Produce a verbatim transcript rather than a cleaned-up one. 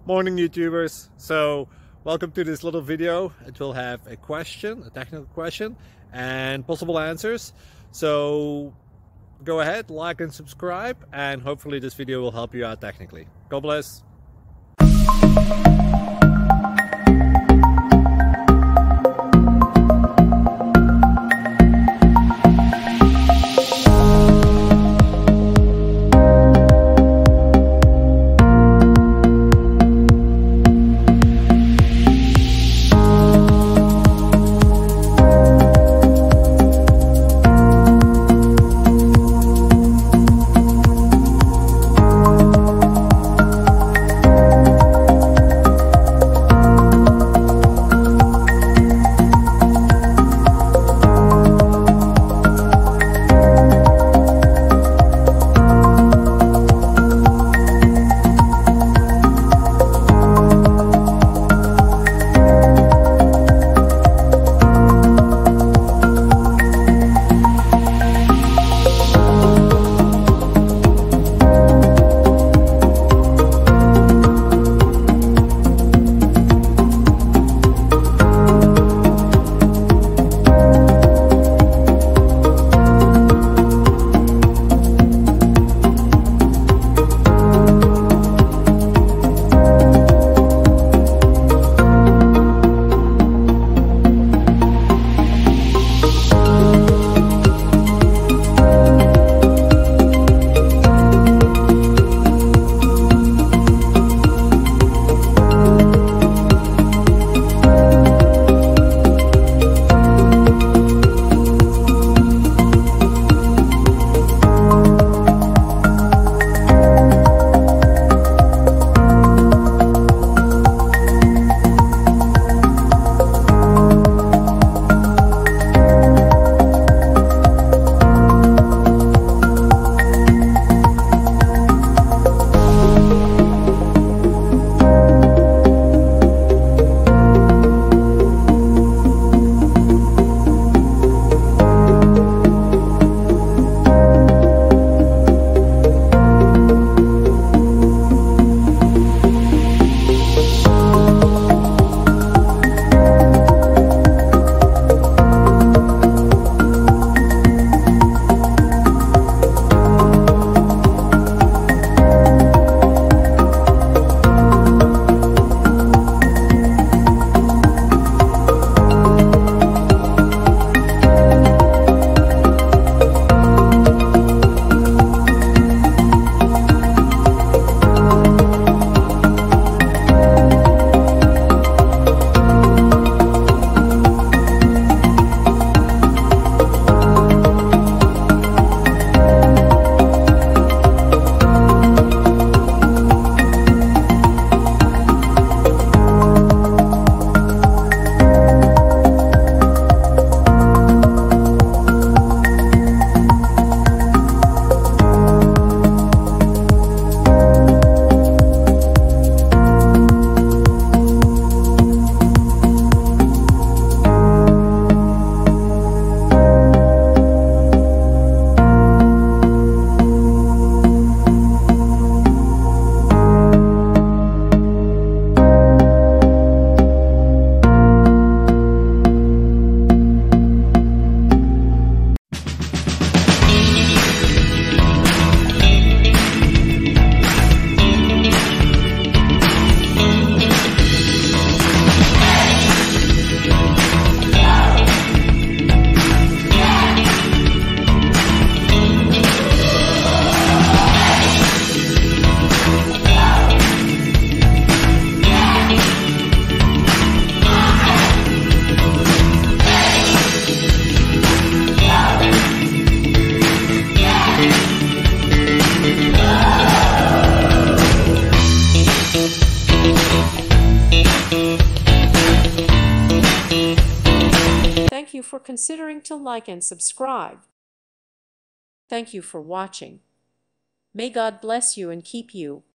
Morning YouTubers. So welcome to this little video. It will have a question, a technical question, and possible answers. So go ahead, like and subscribe, and hopefully this video will help you out technically. God bless. Thank you for considering to like and subscribe. Thank you for watching. May God bless you and keep you.